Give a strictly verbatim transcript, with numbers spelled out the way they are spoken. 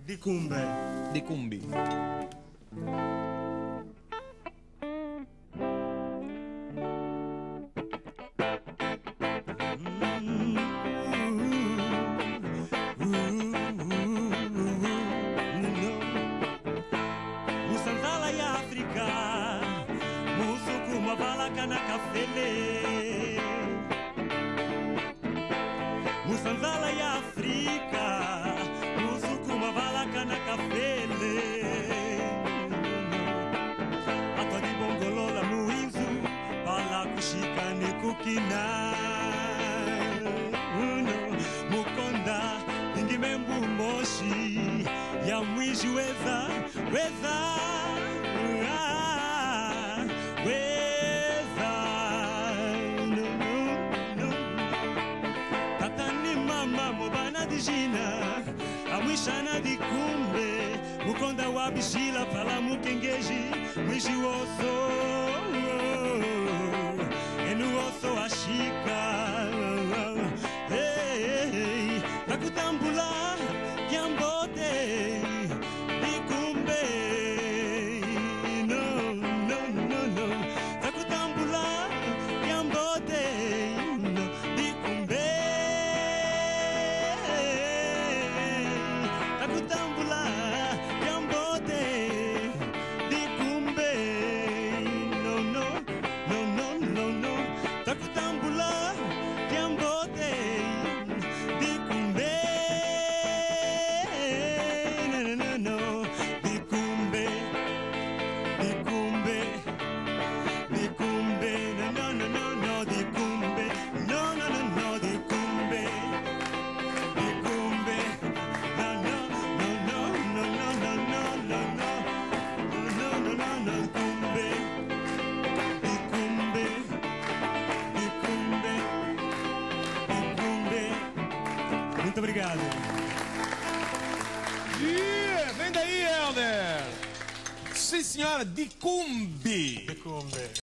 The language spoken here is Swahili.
Dicumbe. Dicumbi. Musanzala ya Afrika, musuku mabalaka na kafele. Musanzala ya Afrika, musuku mabalaka na kafele. Atodi bongolola muinzu, bala kushika ne kukina. Mukonda, ingimembu moshi, ya mwishi weza, weza, ah, weza, no, no, no. Tatani mama mobana dijina, amwishana Dicumbe, mukonda wabishila pala mukengeji, mwishi woso, enu woso ashika, hey, hey, hey. Nakutambula, Yambote, Dicumbe, no, no, no, no. Nakutambula, Yambote, no, Dicumbe. Nakutambula, Yambote, Dicumbe, no, no, no, no, no, no. Nakutambula, Yambote, Dicumbe. No, Dicumbe, Dicumbe, Dicumbe, no, no, no, no, no, Dicumbe, no, no, no, no, Dicumbe, Dicumbe, no, no, no, no, no, no, no, no, no, no, no, no, no, Dicumbe, Dicumbe, Dicumbe, Dicumbe. Muito obrigado. Yeah, vem daí, Helder! Sim, senhora, Dicumbi! Dicumbe.